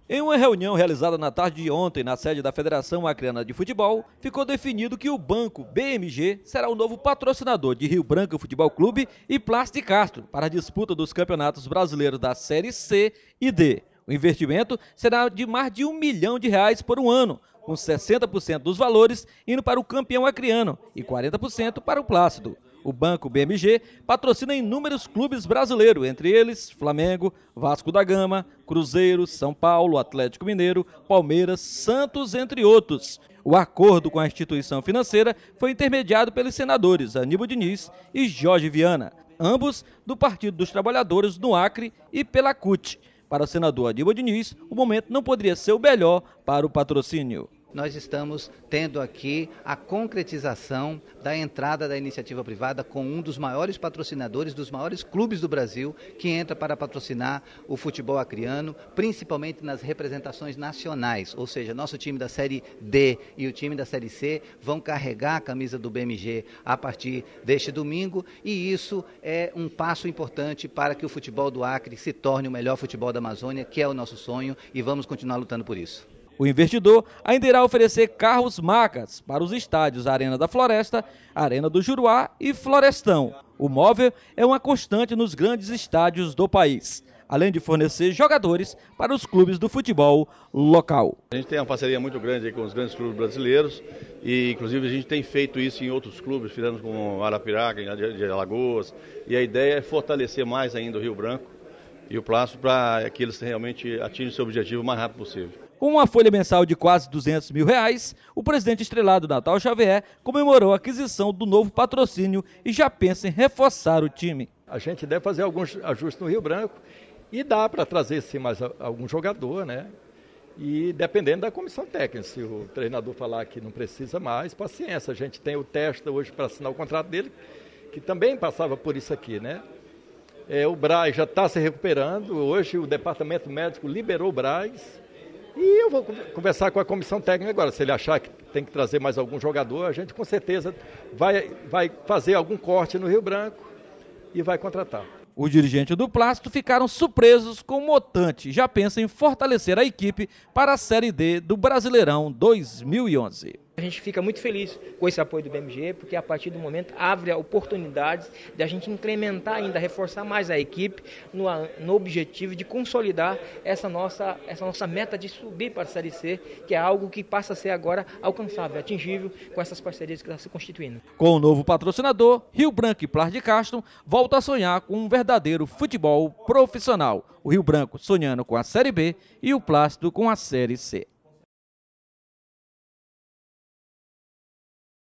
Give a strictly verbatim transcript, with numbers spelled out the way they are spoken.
Em uma reunião realizada na tarde de ontem na sede da Federação Acreana de Futebol, ficou definido que o Banco B M G será o novo patrocinador de Rio Branco Futebol Clube e Plástico de Castro para a disputa dos campeonatos brasileiros da Série C e D. O investimento será de mais de um milhão de reais por um ano, com sessenta por cento dos valores indo para o campeão acreano e quarenta por cento para o Plácido. O Banco B M G patrocina inúmeros clubes brasileiros, entre eles Flamengo, Vasco da Gama, Cruzeiro, São Paulo, Atlético Mineiro, Palmeiras, Santos, entre outros. O acordo com a instituição financeira foi intermediado pelos senadores Aníbal Diniz e Jorge Viana, ambos do Partido dos Trabalhadores no Acre, e pela C U T. Para o senador Aníbal Diniz, o momento não poderia ser o melhor para o patrocínio. Nós estamos tendo aqui a concretização da entrada da iniciativa privada com um dos maiores patrocinadores, dos maiores clubes do Brasil, que entra para patrocinar o futebol acreano, principalmente nas representações nacionais. Ou seja, nosso time da Série D e o time da Série C vão carregar a camisa do B M G a partir deste domingo, e isso é um passo importante para que o futebol do Acre se torne o melhor futebol da Amazônia, que é o nosso sonho, e vamos continuar lutando por isso. O investidor ainda irá oferecer carros macas para os estádios Arena da Floresta, Arena do Juruá e Florestão. O móvel é uma constante nos grandes estádios do país, além de fornecer jogadores para os clubes do futebol local. A gente tem uma parceria muito grande aí com os grandes clubes brasileiros e, inclusive, a gente tem feito isso em outros clubes, fizemos com Arapiraca, de Alagoas, e a ideia é fortalecer mais ainda o Rio Branco e o Plácido para que eles realmente atinjam seu objetivo o mais rápido possível. Com uma folha mensal de quase duzentos mil reais, o presidente estrelado Natal Xavier comemorou a aquisição do novo patrocínio e já pensa em reforçar o time. A gente deve fazer alguns ajustes no Rio Branco e dá para trazer sim mais algum jogador, né? E dependendo da comissão técnica, se o treinador falar que não precisa mais, paciência. A gente tem o Testa hoje para assinar o contrato dele, que também passava por isso aqui, né? É, o Braz já está se recuperando, hoje o departamento médico liberou o Braz. E eu vou conversar com a comissão técnica agora. Se ele achar que tem que trazer mais algum jogador, a gente com certeza vai, vai fazer algum corte no Rio Branco e vai contratar. Os dirigentes do Plácido ficaram surpresos com o montante e já pensam em fortalecer a equipe para a Série D do Brasileirão dois mil e onze. A gente fica muito feliz com esse apoio do B M G, porque a partir do momento abre oportunidades de a gente incrementar ainda, reforçar mais a equipe no, no objetivo de consolidar essa nossa, essa nossa meta de subir para a Série C, que é algo que passa a ser agora alcançável, atingível com essas parcerias que estão se constituindo. Com o novo patrocinador, Rio Branco e Plástico de Castro volta a sonhar com um verdadeiro futebol profissional. O Rio Branco sonhando com a Série B e o Plácido com a Série C.